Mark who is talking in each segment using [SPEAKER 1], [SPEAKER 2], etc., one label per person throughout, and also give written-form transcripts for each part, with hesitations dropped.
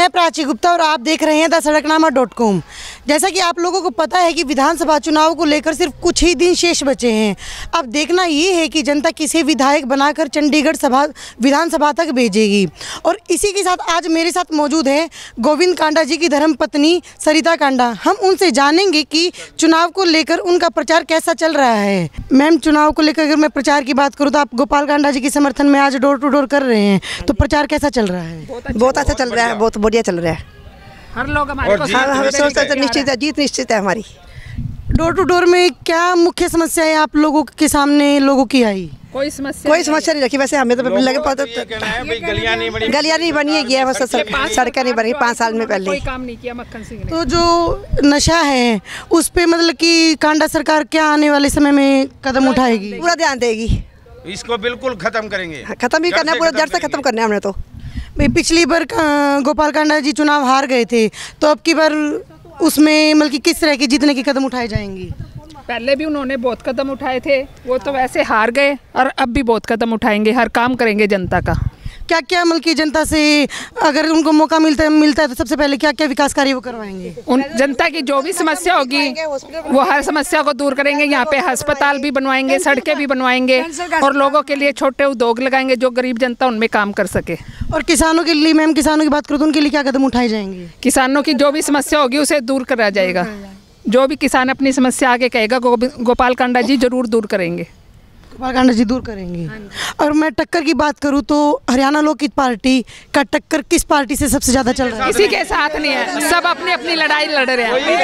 [SPEAKER 1] मैं प्राची गुप्ता और आप देख रहे हैं @सड़कनामा.com। जैसा कि आप लोगों को पता है कि विधानसभा चुनाव को लेकर सिर्फ कुछ ही दिन शेष बचे हैं। अब देखना ये है कि जनता किसे विधायक बनाकर चंडीगढ़ विधानसभा तक भेजेगी। और इसी के साथ आज मेरे साथ मौजूद है गोविंद कांडा जी की धर्मपत्नी सरिता कांडा। हम उनसे जानेंगे कि चुनाव को लेकर उनका प्रचार कैसा चल रहा है। मैम, चुनाव को लेकर अगर मैं प्रचार की बात करूँ तो आप गोपाल कांडा जी के समर्थन में आज डोर टू डोर कर रहे हैं, तो प्रचार कैसा चल रहा है?
[SPEAKER 2] बहुत अच्छा चल रहा है, बहुत बढ़िया चल रहा है।
[SPEAKER 3] हर लोग हमारे को
[SPEAKER 2] हम सोचते हैं निश्चित है, जीत निश्चित है हमारी।
[SPEAKER 1] डोर टू डोर में क्या मुख्य समस्याएं आप लोगों के सामने लोगों की आई?
[SPEAKER 3] कोई समस्या
[SPEAKER 2] नहीं रखी। वैसे हमें तो लगे पता गलियां नहीं बनी है, बस सड़कें नहीं बनी 5 साल में पहले।
[SPEAKER 3] कोई काम नहीं किया मक्खन सिंह ने।
[SPEAKER 1] तो जो नशा है उस पे मतलब कि कांडा सरकार क्या आने वाले समय में कदम उठाएगी?
[SPEAKER 2] पूरा ध्यान देगी,
[SPEAKER 4] इसको बिल्कुल खत्म करेंगे।
[SPEAKER 2] खत्म ही करना है, पूरा जड़ से खत्म करना है हमने। तो
[SPEAKER 1] पिछली बार गोपाल कांडा जी चुनाव हार गए थे, तो अब की बार उसमें मतलब कि किस तरह के जीतने के कदम उठाए जाएंगे?
[SPEAKER 3] पहले भी उन्होंने बहुत कदम उठाए थे, वो तो वैसे हार गए और अब भी बहुत कदम उठाएंगे, हर काम करेंगे जनता का।
[SPEAKER 1] क्या क्या मतलब कि जनता से अगर उनको मौका मिलता है तो सबसे पहले क्या क्या विकास कार्य वो करवाएंगे?
[SPEAKER 3] उन जनता की जो भी समस्या होगी वो हर समस्या को दूर करेंगे। यहाँ पे अस्पताल भी बनवाएंगे, सड़कें भी बनवाएंगे और लोगों के लिए छोटे उद्योग लगाएंगे जो गरीब जनता उनमें काम कर सके।
[SPEAKER 1] और किसानों के लिए, मैम किसानों की बात करूँ तो उनके लिए क्या कदम उठाए जाएंगे?
[SPEAKER 3] किसानों की जो भी समस्या होगी उसे दूर करा जाएगा। जो भी किसान अपनी समस्या आगे कहेगा गोपाल कांडा जी जरूर दूर करेंगे।
[SPEAKER 1] गोपाल कांडा जी दूर करेंगे। और मैं टक्कर की बात करूं तो हरियाणा लोकहित पार्टी का टक्कर किस पार्टी से सबसे ज्यादा चल रहा है?
[SPEAKER 3] किसी के साथ नहीं है, सब अपनी अपनी लड़ाई लड़ रहे हैं।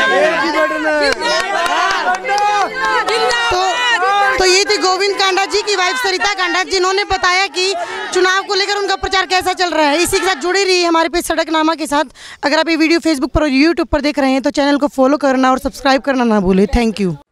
[SPEAKER 1] तो ये थी गोविंद कांडा जी की वाइफ सरिता कांडा, जिन्होंने बताया कि चुनाव को लेकर उनका प्रचार कैसा चल रहा है। इसी के साथ जुड़ी रही हमारे पे सड़कनामा के साथ। अगर आप ये वीडियो फेसबुक पर और यूट्यूब पर देख रहे हैं तो चैनल को फॉलो करना और सब्सक्राइब करना ना भूलें। Thank you.